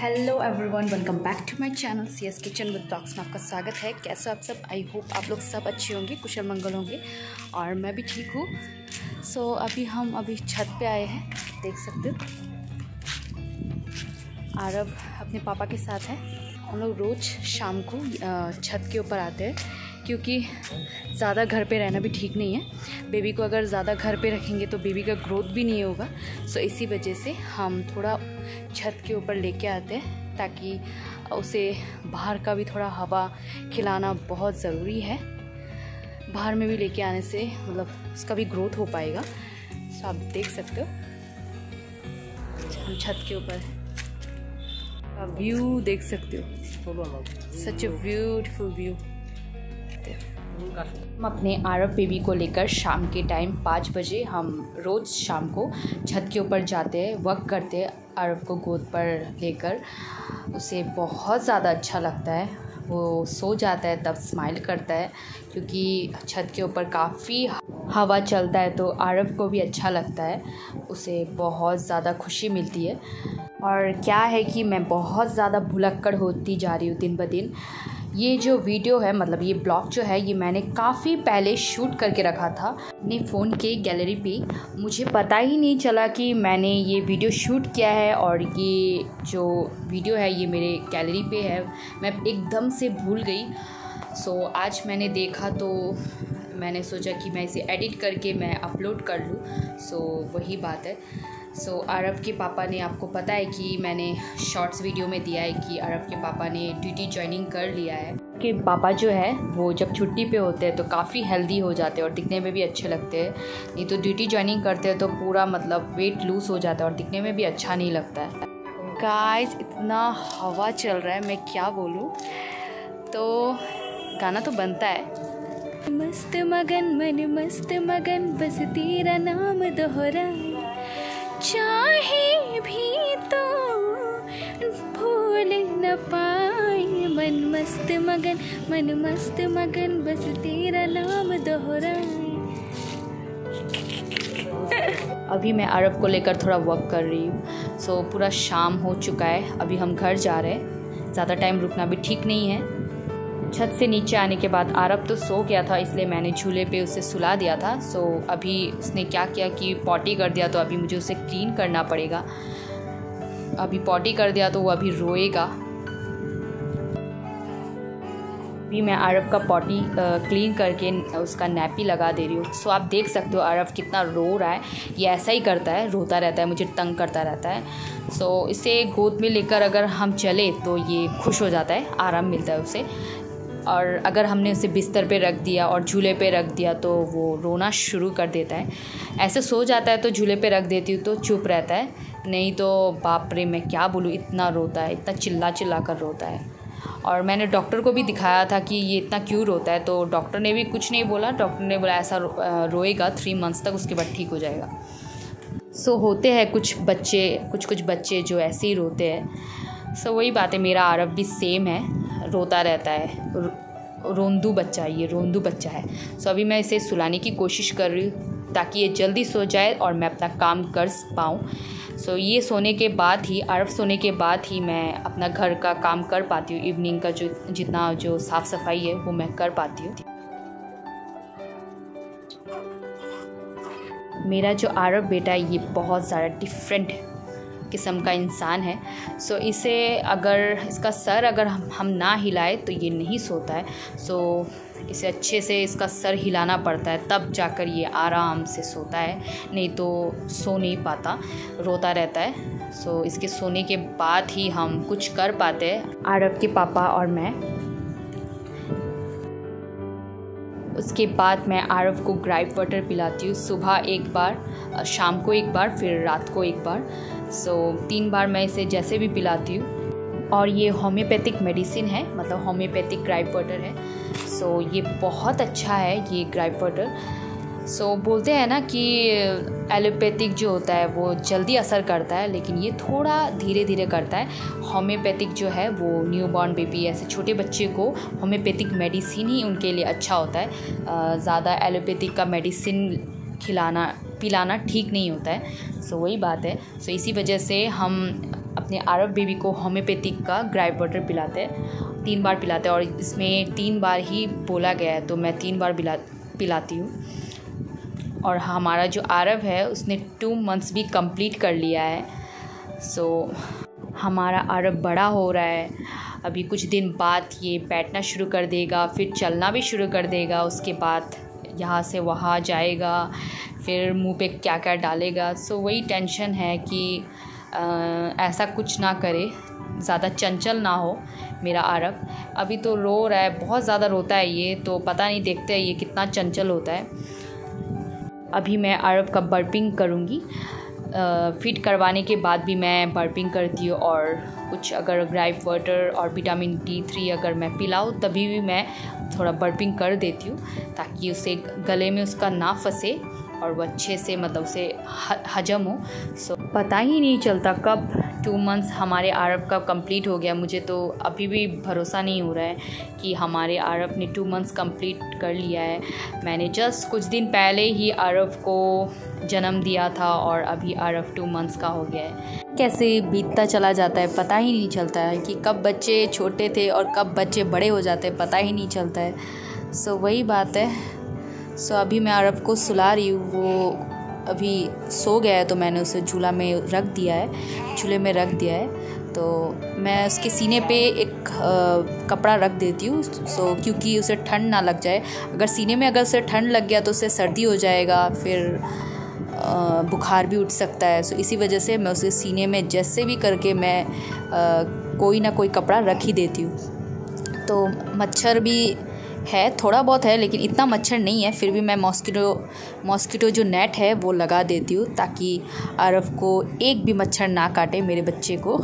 Hello everyone, welcome back to my channel CS kitchen with blogs में आपका स्वागत है। कैसे आप सब? आई होप आप लोग सब अच्छे होंगे, कुशल मंगल होंगे और मैं भी ठीक हूँ। सो अभी छत पे आए हैं, देख सकते हो। आरव अपने पापा के साथ है। हम लोग रोज़ शाम को छत के ऊपर आते हैं क्योंकि ज़्यादा घर पे रहना भी ठीक नहीं है। बेबी को अगर ज़्यादा घर पे रखेंगे तो बेबी का ग्रोथ भी नहीं होगा। सो इसी वजह से हम थोड़ा छत के ऊपर लेके आते हैं ताकि उसे बाहर का भी थोड़ा हवा खिलाना बहुत ज़रूरी है। बाहर में भी लेके आने से मतलब उसका भी ग्रोथ हो पाएगा। सो आप देख सकते हो हम छत के ऊपर व्यू देख सकते हो। Such a beautiful view. हम अपने आरव बेबी को लेकर शाम के टाइम 5 बजे हम रोज़ शाम को छत के ऊपर जाते हैं, वर्क करते हैं। आरव को गोद पर लेकर उसे बहुत ज़्यादा अच्छा लगता है। वो सो जाता है तब स्माइल करता है क्योंकि छत के ऊपर काफ़ी हवा चलता है तो आरव को भी अच्छा लगता है, उसे बहुत ज़्यादा खुशी मिलती है। और क्या है कि मैं बहुत ज़्यादा भुलक्कड़ होती जा रही हूँ दिन ब दिन। ये जो वीडियो है मतलब ये ब्लॉग जो है ये मैंने काफ़ी पहले शूट करके रखा था अपने फ़ोन के गैलरी पे। मुझे पता ही नहीं चला कि मैंने ये वीडियो शूट किया है और ये जो वीडियो है ये मेरे गैलरी पे है। मैं एकदम से भूल गई। सो आज मैंने देखा तो मैंने सोचा कि मैं इसे एडिट करके मैं अपलोड कर लूँ। सो वही बात है। सो आरव के पापा ने, आपको पता है कि मैंने शॉर्ट्स वीडियो में दिया है कि आरव के पापा ने ड्यूटी ज्वाइनिंग कर लिया है। कि पापा जो है वो जब छुट्टी पे होते हैं तो काफ़ी हेल्दी हो जाते हैं और दिखने में भी अच्छे लगते हैं। नहीं तो ड्यूटी ज्वाइनिंग करते हैं तो पूरा मतलब वेट लूज़ हो जाता है और दिखने में भी अच्छा नहीं लगता है। गाइस इतना हवा चल रहा है, मैं क्या बोलूँ। तो गाना तो बनता है। मस्त मगन मन मस्त मगन बस तेरा नाम दोहरा, चाहे भी तो भूल न पाए। मन मस्त मगन बस तेरा नाम दोहराए। अभी मैं आरव को लेकर थोड़ा वर्क कर रही हूँ। सो पूरा शाम हो चुका है, अभी हम घर जा रहे हैं। ज़्यादा टाइम रुकना भी ठीक नहीं है। छत से नीचे आने के बाद आरव तो सो गया था, इसलिए मैंने झूले पे उसे सुला दिया था। सो अभी उसने क्या किया कि पॉटी कर दिया, तो अभी मुझे उसे क्लीन करना पड़ेगा। अभी पॉटी कर दिया तो वो अभी रोएगा। अभी मैं आरव का पॉटी क्लीन करके उसका नैपी लगा दे रही हूँ। सो आप देख सकते हो आरव कितना रो रहा है। ये ऐसा ही करता है, रोता रहता है, मुझे तंग करता रहता है। सो इसे गोद में लेकर अगर हम चले तो ये खुश हो जाता है, आराम मिलता है उसे। और अगर हमने उसे बिस्तर पे रख दिया और झूले पे रख दिया तो वो रोना शुरू कर देता है। ऐसे सो जाता है तो झूले पे रख देती हूँ तो चुप रहता है, नहीं तो बाप रे मैं क्या बोलूँ, इतना रोता है, इतना चिल्ला कर रोता है। और मैंने डॉक्टर को भी दिखाया था कि ये इतना क्यों रोता है, तो डॉक्टर ने भी कुछ नहीं बोला। डॉक्टर ने बोला ऐसा रोएगा 3 मंथ्स तक, उसके बाद ठीक हो जाएगा। सो होते हैं कुछ बच्चे जो ऐसे ही रोते हैं। सो वही बात है, मेरा आरव भी सेम है, रोता रहता है। रोंदू बच्चा, ये रोंदू बच्चा है। सो अभी मैं इसे सुलाने की कोशिश कर रही हूँ ताकि ये जल्दी सो जाए और मैं अपना काम कर पाऊँ। सो ये सोने के बाद ही, आरव सोने के बाद ही मैं अपना घर का काम कर पाती हूँ। इवनिंग का जितना जो साफ़ सफाई है वो मैं कर पाती हूँ। मेरा जो आरव बेटा है ये बहुत ज़्यादा डिफरेंट किस्म का इंसान है। सो इसे अगर इसका सर अगर हम ना हिलाए तो ये नहीं सोता है। सो इसे अच्छे से इसका सर हिलाना पड़ता है तब जाकर ये आराम से सोता है, नहीं तो सो नहीं पाता, रोता रहता है। सो इसके सोने के बाद ही हम कुछ कर पाते हैं, आरव के पापा और मैं। उसके बाद मैं आरव को ग्राइप वाटर पिलाती हूँ, सुबह एक बार, शाम को एक बार, फिर रात को एक बार। सो 3 बार मैं इसे जैसे भी पिलाती हूँ। और ये होम्योपैथिक मेडिसिन है, मतलब होम्योपैथिक ग्राइप वाटर है। सो ये बहुत अच्छा है ये ग्राइप वाटर। सो बोलते हैं ना कि एलोपैथिक जो होता है वो जल्दी असर करता है, लेकिन ये थोड़ा धीरे धीरे करता है। होम्योपैथिक जो है वो न्यूबॉर्न बेबी, ऐसे छोटे बच्चे को होम्योपैथिक मेडिसिन ही उनके लिए अच्छा होता है। ज़्यादा एलोपैथिक का मेडिसिन पिलाना ठीक नहीं होता है। सो वही बात है। सो इसी वजह से हम अपने आरव बेबी को होम्योपैथिक का ग्राइप वाटर पिलाते हैं, 3 बार पिलाते हैं और इसमें 3 बार ही बोला गया है तो मैं 3 बार पिलाती हूँ। और हमारा जो आरव है उसने 2 मंथ्स भी कंप्लीट कर लिया है। सो हमारा आरव बड़ा हो रहा है, अभी कुछ दिन बाद ये बैठना शुरू कर देगा, फिर चलना भी शुरू कर देगा, उसके बाद यहाँ से वहाँ जाएगा, फिर मुंह पे क्या क्या डालेगा। सो वही टेंशन है कि ऐसा कुछ ना करे, ज़्यादा चंचल ना हो मेरा आरव। अभी तो रो रहा है, बहुत ज़्यादा रोता है ये, तो पता नहीं, देखते हैं ये कितना चंचल होता है। अभी मैं आरव का बर्पिंग करूँगी, फिट करवाने के बाद भी मैं बर्पिंग करती हूँ, और कुछ अगर ग्राइप वाटर और विटामिन D3 अगर मैं पिलाऊँ तभी भी मैं थोड़ा बर्पिंग कर देती हूँ, ताकि उसे गले में उसका ना फंसे और वो अच्छे से मतलब उसे हजम हो। सो पता ही नहीं चलता कब 2 मंथ्स हमारे आरव का कंप्लीट हो गया। मुझे तो अभी भी भरोसा नहीं हो रहा है कि हमारे आरव ने 2 मंथ्स कंप्लीट कर लिया है। मैंने जस्ट कुछ दिन पहले ही आरव को जन्म दिया था और अभी आरव 2 मंथ्स का हो गया है। कैसे बीतता चला जाता है पता ही नहीं चलता है कि कब बच्चे छोटे थे और कब बच्चे बड़े हो जाते हैं, पता ही नहीं चलता है। सो वही बात है। सो अभी मैं आरव को सुला रही हूँ, वो अभी सो गया है तो मैंने उसे झूले में रख दिया है। तो मैं उसके सीने पे एक कपड़ा रख देती हूँ, सो क्योंकि उसे ठंड ना लग जाए। अगर सीने में अगर उसे ठंड लग गया तो उसे सर्दी हो जाएगा, फिर बुखार भी उठ सकता है। सो इसी वजह से मैं उसे सीने में जैसे भी करके मैं कोई ना कोई कपड़ा रख ही देती हूँ। तो मच्छर भी है, थोड़ा बहुत है, लेकिन इतना मच्छर नहीं है। फिर भी मैं मॉस्किटो जो नेट है वो लगा देती हूँ, ताकि आरव को एक भी मच्छर ना काटे, मेरे बच्चे को।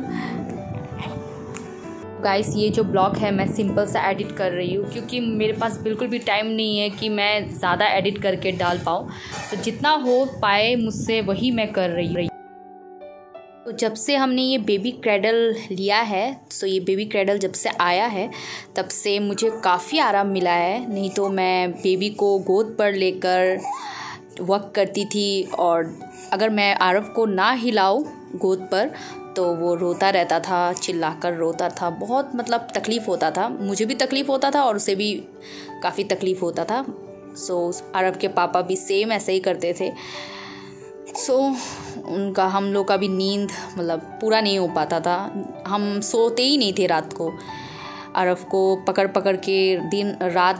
गाइस, ये जो ब्लॉग है मैं सिंपल सा एडिट कर रही हूँ, क्योंकि मेरे पास बिल्कुल भी टाइम नहीं है कि मैं ज़्यादा एडिट करके डाल पाऊँ। तो जितना हो पाए मुझसे वही मैं कर रही हूँ। तो जब से हमने ये बेबी क्रैडल लिया है, तो ये बेबी क्रैडल जब से आया है तब से मुझे काफ़ी आराम मिला है। नहीं तो मैं बेबी को गोद पर लेकर वर्क करती थी, और अगर मैं आरव को ना हिलाऊं गोद पर तो वो रोता रहता था, चिल्लाकर रोता था, बहुत मतलब तकलीफ़ होता था। मुझे भी तकलीफ़ होता था और उसे भी काफ़ी तकलीफ़ होता था। सो आरव के पापा भी सेम ऐसे ही करते थे। सो उनका हम लोग का भी नींद मतलब पूरा नहीं हो पाता था, हम सोते ही नहीं थे रात को। आरव को पकड़ पकड़ के दिन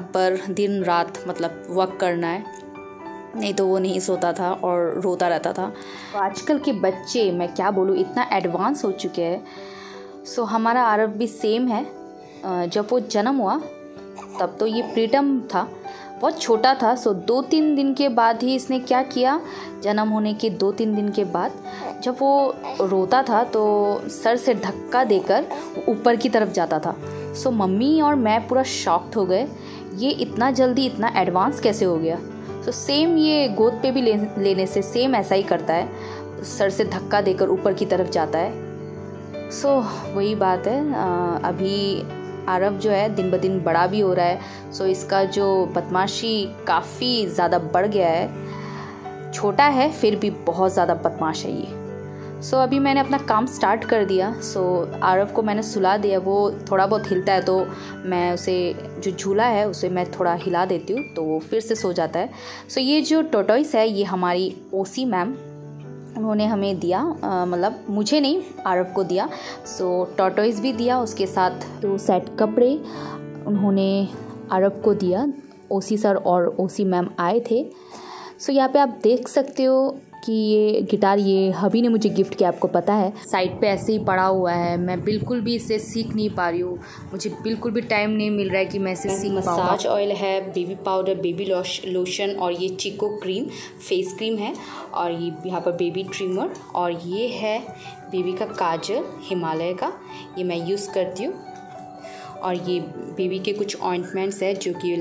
रात मतलब वर्क करना है, नहीं तो वो नहीं सोता था और रोता रहता था। तो आजकल के बच्चे, मैं क्या बोलूँ, इतना एडवांस हो चुके हैं। सो हमारा आरव भी सेम है। जब वो जन्म हुआ तब तो ये प्रीटर्म था, बहुत छोटा था। सो 2-3 दिन के बाद ही इसने क्या किया, जन्म होने के 2-3 दिन के बाद जब वो रोता था तो सर से धक्का देकर ऊपर की तरफ जाता था। सो मम्मी और मैं पूरा शॉक्ड हो गए, ये इतना जल्दी इतना एडवांस कैसे हो गया। सो सेम ये गोद पे भी लेने से सेम ऐसा ही करता है, सर से धक्का देकर ऊपर की तरफ जाता है। सो वही बात है। अभी आरव जो है दिन ब दिन बड़ा भी हो रहा है। सो इसका जो बदमाशी काफ़ी ज़्यादा बढ़ गया है। छोटा है फिर भी बहुत ज़्यादा बदमाश है ये। सो अभी मैंने अपना काम स्टार्ट कर दिया। सो आरव को मैंने सुला दिया, वो थोड़ा बहुत हिलता है तो मैं उसे जो झूला है उसे मैं थोड़ा हिला देती हूँ तो वो फिर से सो जाता है। सो ये जो टॉर्टोइस है ये हमारी ओसी मैम उन्होंने हमें दिया, मतलब मुझे नहीं आरव को दिया। सो टॉर्टोइस भी दिया, उसके साथ 2 सेट कपड़े उन्होंने आरव को दिया। ओसी सर और ओसी मैम आए थे। सो यहाँ पे आप देख सकते हो कि ये गिटार ये हबी ने मुझे गिफ्ट किया, आपको पता है, साइड पे ऐसे ही पड़ा हुआ है। मैं बिल्कुल भी इसे सीख नहीं पा रही हूँ, मुझे बिल्कुल भी टाइम नहीं मिल रहा है कि मैं इसे सीख पाऊँ। मसाज ऑयल है, बेबी पाउडर, बेबी लोशन और ये चिको क्रीम फेस क्रीम है, और ये यहाँ पर बेबी ट्रिमर, और ये है बेबी का काजल हिमालय का, ये मैं यूज़ करती हूँ। और ये बेबी के कुछ ऑइंटमेंट्स है जो कि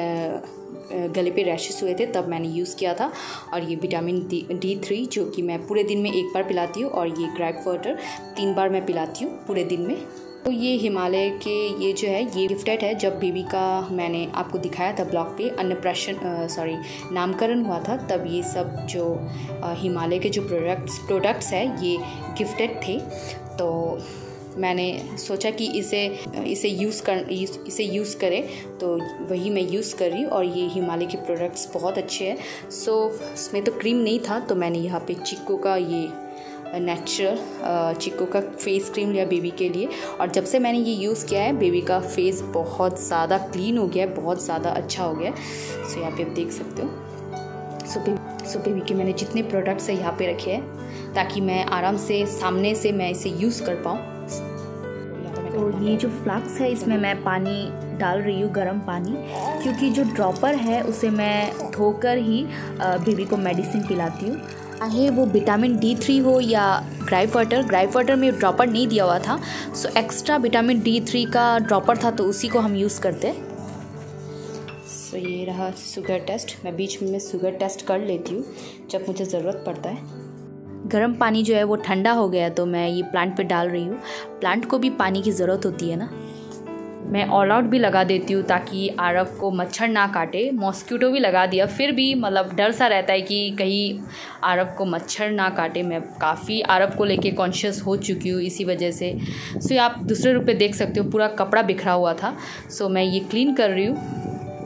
गले पे रैशेस हुए थे तब मैंने यूज़ किया था। और ये विटामिन D3 जो कि मैं पूरे दिन में 1 बार पिलाती हूँ, और ये ग्राइप वाटर 3 बार मैं पिलाती हूँ पूरे दिन में। तो ये हिमालय के ये जो है ये गिफ्टेड है। जब बेबी का मैंने आपको दिखाया था ब्लॉग पे नामकरण हुआ था, तब ये सब जो हिमालय के जो प्रोडक्ट्स है ये गिफ्टेड थे। तो मैंने सोचा कि इसे यूज़ करें, तो वही मैं यूज़ कर रही हूँ। और ये हिमालय के प्रोडक्ट्स बहुत अच्छे हैं। सो इसमें तो क्रीम नहीं था, तो मैंने यहाँ पे चिक्को का ये नेचुरल चिक्को का फेस क्रीम लिया बेबी के लिए। और जब से मैंने ये यूज़ किया है, बेबी का फेस बहुत ज़्यादा क्लीन हो गया है, बहुत ज़्यादा अच्छा हो गया है। सो यहाँ पे आप देख सकते हो। सो बेबी के मैंने जितने प्रोडक्ट्स है यहाँ पे रखे हैं, ताकि मैं आराम से सामने से मैं इसे यूज़ कर पाऊँ। तो ये जो फ्लास्क है, इसमें मैं पानी डाल रही हूँ, गर्म पानी, क्योंकि जो ड्रॉपर है उसे मैं धोकर ही बेबी को मेडिसिन पिलाती हूँ। चाहे वो विटामिन D3 हो या ग्राइप वाटर में ड्रॉपर नहीं दिया हुआ था, सो एक्स्ट्रा विटामिन D3 का ड्रॉपर था, तो उसी को हम यूज़ करते हैं। सो ये रहा शुगर टेस्ट। मैं बीच में शुगर टेस्ट कर लेती हूँ जब मुझे ज़रूरत पड़ता है। गर्म पानी जो है वो ठंडा हो गया, तो मैं ये प्लांट पे डाल रही हूँ। प्लांट को भी पानी की ज़रूरत होती है ना। मैं ऑल आउट भी लगा देती हूँ ताकि आरव को मच्छर ना काटे। मॉस्किटो भी लगा दिया, फिर भी मतलब डर सा रहता है कि कहीं आरव को मच्छर ना काटे। मैं काफ़ी आरव को लेके कॉन्शियस हो चुकी हूँ इसी वजह से। सो ये आप दूसरे रूप पे देख सकते हो, पूरा कपड़ा बिखरा हुआ था। सो मैं ये क्लीन कर रही हूँ।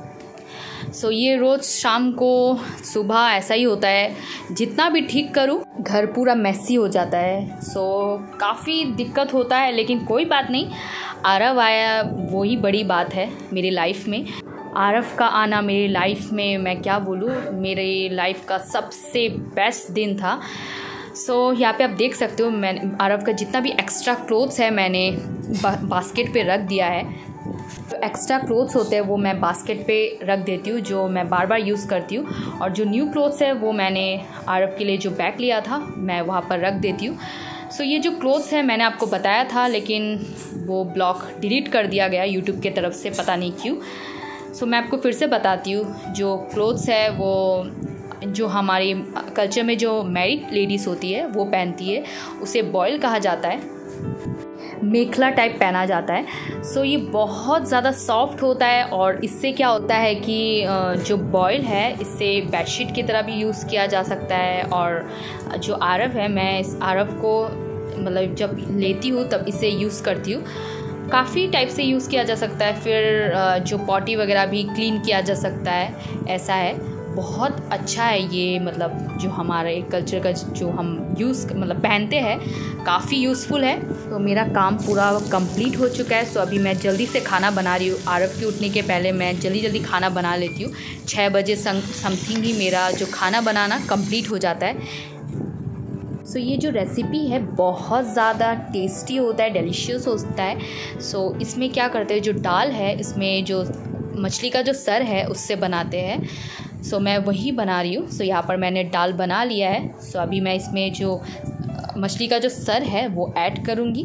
सो ये रोज़ शाम को सुबह ऐसा ही होता है, जितना भी ठीक करूँ घर पूरा मैसी हो जाता है। सो काफ़ी दिक्कत होता है, लेकिन कोई बात नहीं। आरव आया वही बड़ी बात है मेरी लाइफ में। आरव का आना मेरी लाइफ में, मैं क्या बोलूँ, मेरे लाइफ का सबसे बेस्ट दिन था। सो यहाँ पे आप देख सकते हो, मैं आरव का जितना भी एक्स्ट्रा क्लोथ्स है मैंने बास्केट पे रख दिया है। जो एक्स्ट्रा क्लोथ्स होते हैं वो मैं बास्केट पे रख देती हूँ, जो मैं बार बार यूज़ करती हूँ। और जो न्यू क्लोथ्स है वो मैंने आरव के लिए जो बैग लिया था मैं वहाँ पर रख देती हूँ। सो ये जो क्लोथ्स है मैंने आपको बताया था, लेकिन वो ब्लॉग डिलीट कर दिया गया यूट्यूब की तरफ से, पता नहीं क्यों। सो मैं आपको फिर से बताती हूँ। जो क्लोथ्स है वो जो हमारे कल्चर में जो मैरिड लेडीज़ होती है वो पहनती है, उसे बॉयल कहा जाता है, मेखला टाइप पहना जाता है। सो ये बहुत ज़्यादा सॉफ्ट होता है। और इससे क्या होता है कि जो बॉयल है, इससे बेडशीट की तरह भी यूज़ किया जा सकता है। और जो आरव है, मैं इस आरव को मतलब जब लेती हूँ तब इसे यूज़ करती हूँ। काफ़ी टाइप से यूज़ किया जा सकता है। फिर जो पॉटी वगैरह भी क्लीन किया जा सकता है, ऐसा है। बहुत अच्छा है ये, मतलब जो हमारे कल्चर का जो हम मतलब पहनते हैं, काफ़ी यूज़फुल है। तो मेरा काम पूरा कंप्लीट हो चुका है। सो अभी मैं जल्दी से खाना बना रही हूँ। आरव के उठने के पहले मैं जल्दी खाना बना लेती हूँ। 6 बजे समथिंग ही मेरा जो खाना बनाना कंप्लीट हो जाता है। सो ये जो रेसिपी है बहुत ज़्यादा टेस्टी होता है, डिलीशियस होता है। सो इसमें क्या करते हैं, जो दाल है इसमें जो मछली का जो सर है उससे बनाते हैं। सो मैं वही बना रही हूँ। सो यहाँ पर मैंने दाल बना लिया है। सो अभी मैं इसमें जो मछली का जो सर है वो ऐड करूँगी।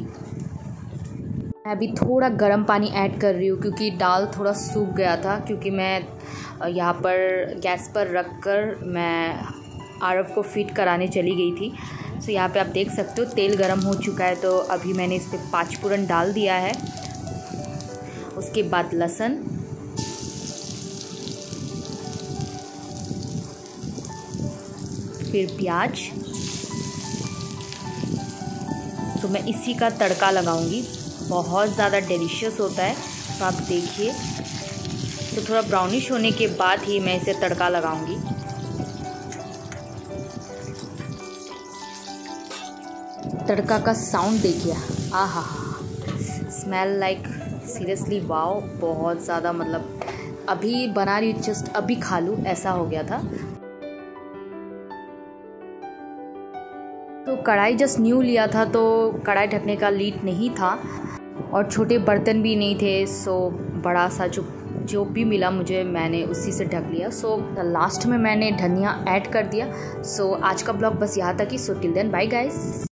मैं अभी थोड़ा गर्म पानी ऐड कर रही हूँ, क्योंकि दाल थोड़ा सूख गया था। क्योंकि मैं यहाँ पर गैस पर रख कर मैं आरव को फीड कराने चली गई थी। सो यहाँ पे आप देख सकते हो तेल गर्म हो चुका है। तो अभी मैंने इस पर 5 फोरन डाल दिया है। उसके बाद लहसुन, फिर प्याज। तो मैं इसी का तड़का लगाऊंगी। बहुत ज़्यादा डिलीशियस होता है। तो आप देखिए, तो थोड़ा ब्राउनिश होने के बाद ही मैं इसे तड़का लगाऊंगी। तड़का का साउंड देखिए, आहा हा, स्मेल लाइक सीरियसली वाओ। बहुत ज़्यादा, मतलब अभी बना रही, जस्ट अभी खा लूँ ऐसा हो गया था। तो कढ़ाई जस्ट न्यू लिया था, तो कढ़ाई ढकने का लीड नहीं था और छोटे बर्तन भी नहीं थे। सो बड़ा सा जो भी मिला मुझे, मैंने उसी से ढक लिया। सो लास्ट में मैंने धनिया ऐड कर दिया। सो आज का ब्लॉग बस यहाँ तक ही। So till then bye guys.